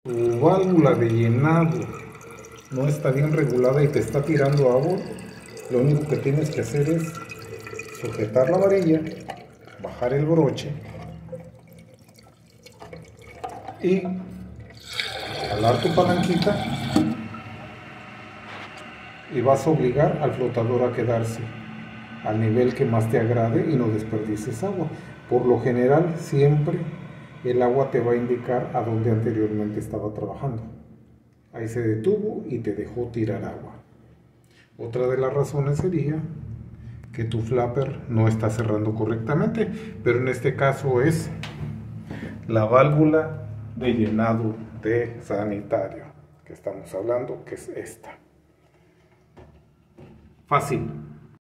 Tu válvula de llenado no está bien regulada y te está tirando agua, lo único que tienes que hacer es sujetar la varilla, bajar el broche y jalar tu palanquita y vas a obligar al flotador a quedarse al nivel que más te agrade y no desperdicies agua. Por lo general siempre el agua te va a indicar a dónde anteriormente estaba trabajando. Ahí se detuvo y te dejó tirar agua. Otra de las razones sería que tu flapper no está cerrando correctamente, pero en este caso es la válvula de llenado de sanitario que estamos hablando, que es esta. Fácil.